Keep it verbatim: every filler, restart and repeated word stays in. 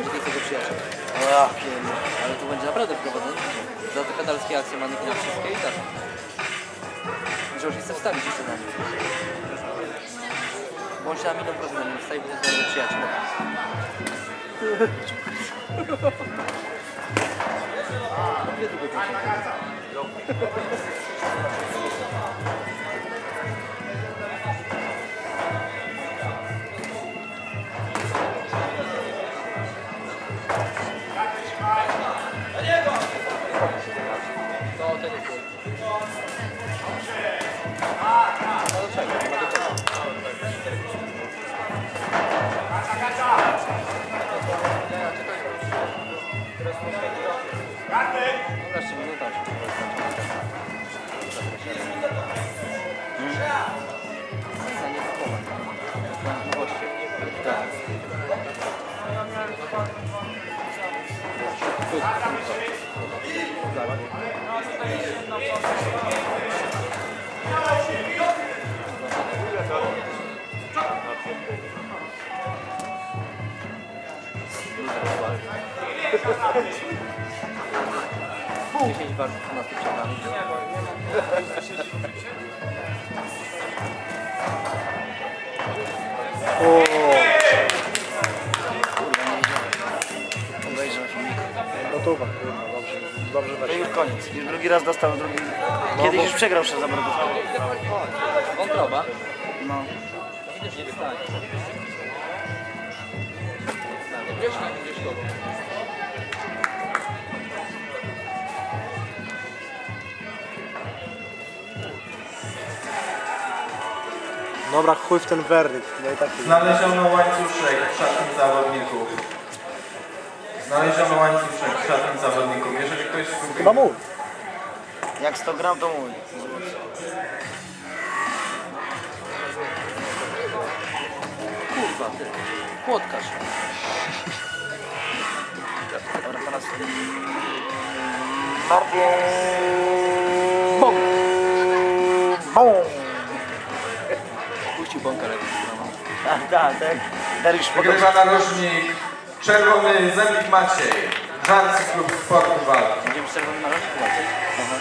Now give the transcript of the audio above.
czy to jest jego przyjaciel? O ja pierdolę. Ale tu będzie naprawdę prowadzony. Za te pedalskie akcje manekina wszystkie i tak. Że już chcę wstawić jeszcze na nim. Bo on się na milion procent na nim wstawi, bo to jest jego przyjaciel. Dwie długo to ten jest. No do czego? No do czego? No jeszcze minuta. No nie kupować. No właśnie. Tak. dziesięć bar na tych przegrany. O. Obejrzę na filmiku. Gotowa, kurwa, dobrze, dobrze To weszło. już koniec. Już drugi raz dostał, drugi... Kiedyś już przegrał przez Zabrodowskiego. Wątroba. No. Widzisz, nie wstanie. Wiesz, nie widzisz kogo. Dobra, chuj w ten werdykt. No i tak jest. Znaleziono łańcuszek szatni zawodników. Znaleziono łańcuszek szatni zawodników. Jeżeli ktoś Chyba spróbuje... mój. Jak sto gram to mój. Kurwa, ty. Płotkarz. Dobra, teraz... Martin! Bum! Bum! Puścił bąka lepiej. Tak, tak, tak. Dariusz Wygrywa Podolski. narożnik czerwony Zemlik Maciej. Żarcy Klub Sportu Walki. Będziemy z czerwonym narożnikiem walczyć.